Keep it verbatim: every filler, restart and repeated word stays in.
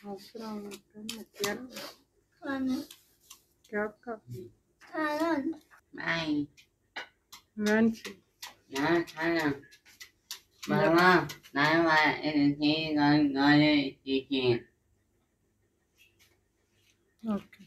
അവസരം എത്തിയാലും Ano? കേൾക്കാം Kanan. Bye. മനസ്സി Nó thấy nè. Bà má, nãy mà em thấy gọi gọi đi chị chị. Okay